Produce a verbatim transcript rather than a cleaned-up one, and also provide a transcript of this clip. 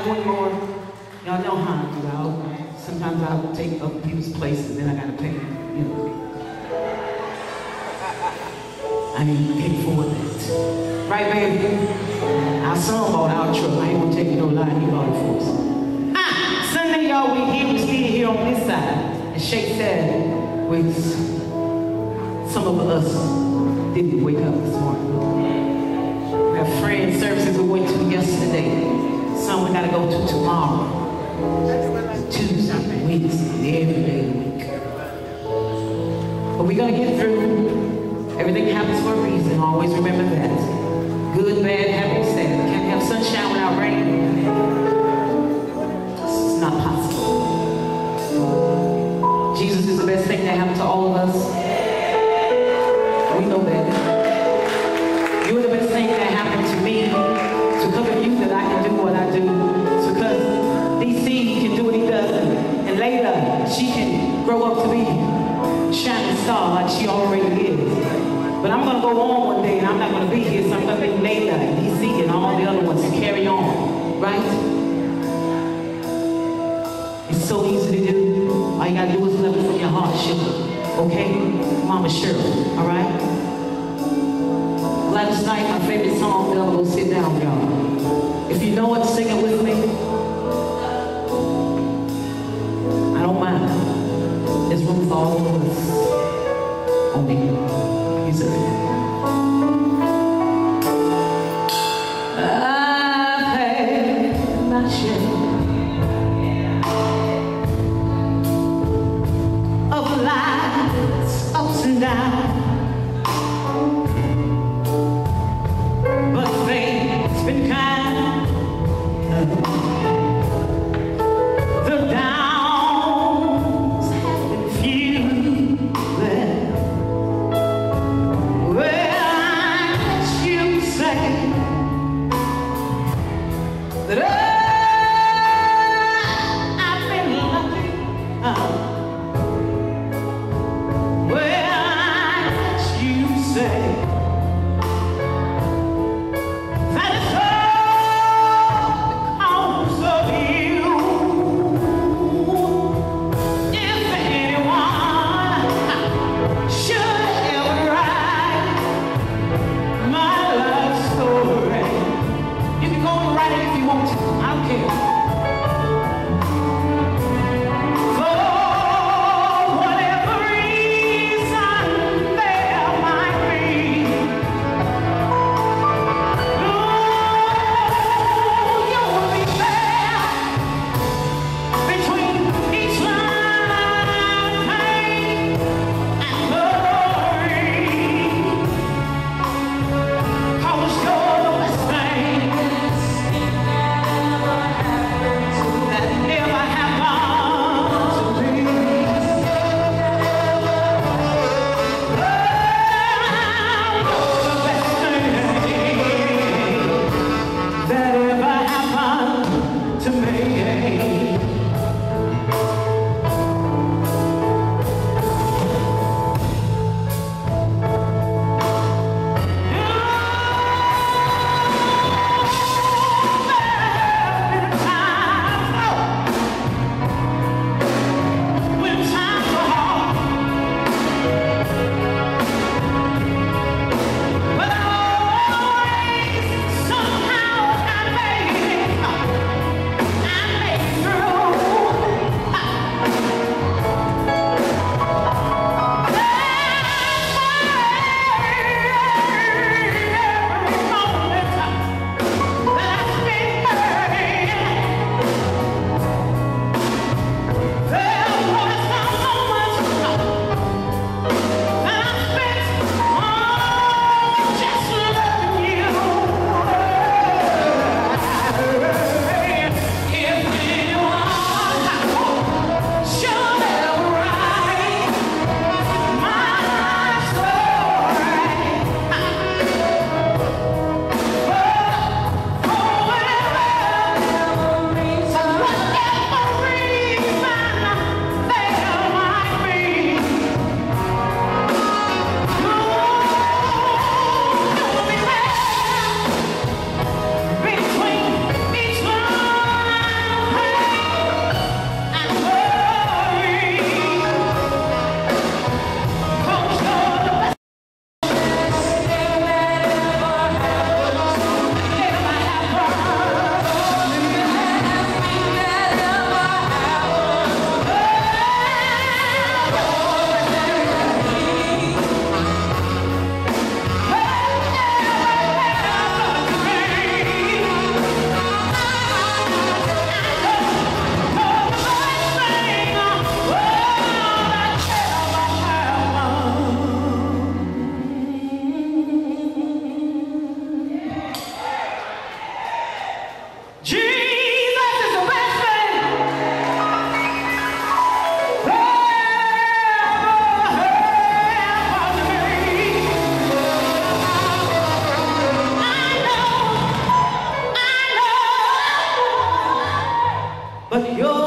Bible anymore. Y'all know how I do. I'll, sometimes I'll take other people's places and I gotta pay, you know. I ain't paid for that. Right, baby? Our son bought our truck. I ain't gonna tell you no lie, he bought it for us. Ah, Sunday, y'all, we here, we still here on this side. And Shake said, with some of us didn't wake up this morning. We have friend services we went to yesterday. Some we gotta go to tomorrow. Tuesday, Wednesday, every day of the week. But we're gonna get through. Everything happens for a reason. Always remember that. Good, bad, happy, sad. Can't have sunshine without rain. It's not possible. Jesus is the best thing that happened to all of us. We know that. You're the best thing that happened to me. It's because of you that I can do what I do. It's because D C can do what he does. And Layla, she can grow up to be a shining star like she already is. But I'm going to go on one day and I'm not going to be here, so I'm going to be Layla and D C and all the other ones and carry on, right? It's so easy to do. All you got to do is love it from your heart, sugar. Okay? Mama Cheryl, all right? Last night, my favorite song, Bella, go sit down, y'all. If you know it, sing it with me. I don't mind. There's room for all of us. Only He's a I've had my share of life's ups and downs, but fate's been kind. The downs have been few. That I, I've been lucky. Uh, well, I let you say that it's all because of you. If anyone should ever write my love story, you can go and write it if you want to. I don't care. For whatever reason there might be, oh, you will be there between each line of pain and glory. Cause you're the best thing but you're